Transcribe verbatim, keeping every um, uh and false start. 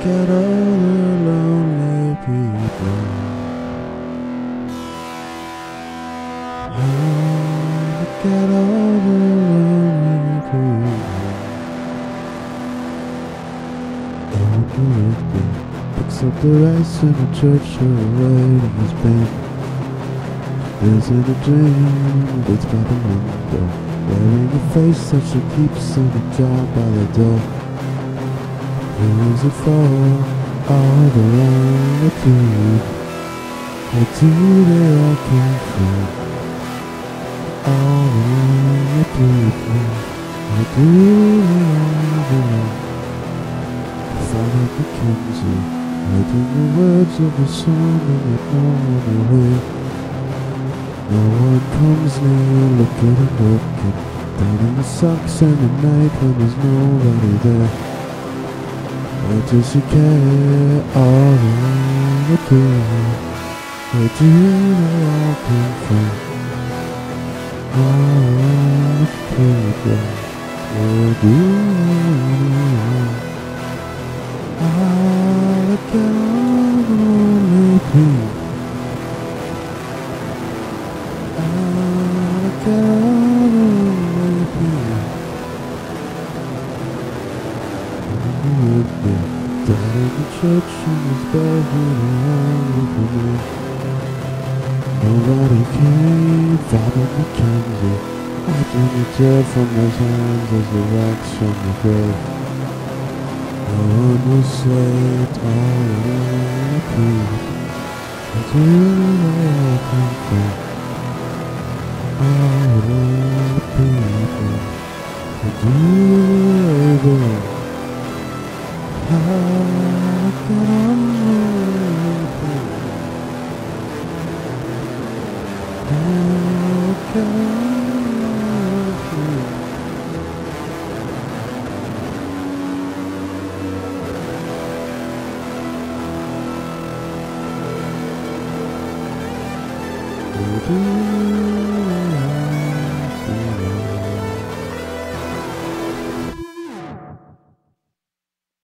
look at all the lonely people. Oh, look at all the lonely people. Eleanor Rigby picks up the rice in the church writing his pen. Lives in a dream, waits by the window, wearing a face that she keeps in a jar by the door. Who is it for? All the lonely people. Where do they all come from? All the lonely people. Where do they all belong? Father Mackenzie, writing the words of a song that no one will hear. No one comes near, looking and looking, down in the socks and the night when there's nobody there. Why does she care? All the lonely people. Where do they all come from? All the lonely people. Where do they all? Ah, look at all the lonely people. Ah, look at all the lonely people. Rigby died in the church and was buried along with me. Nobody came, Father Mackenzie, wiping the dirt from his hands as the rocks from the grave. No one was saved, all the lonely people. Where do they all come from? All the lonely people. Where do they belong? Ah, look at all the lonely people. Ah, look at all the lonely people. Do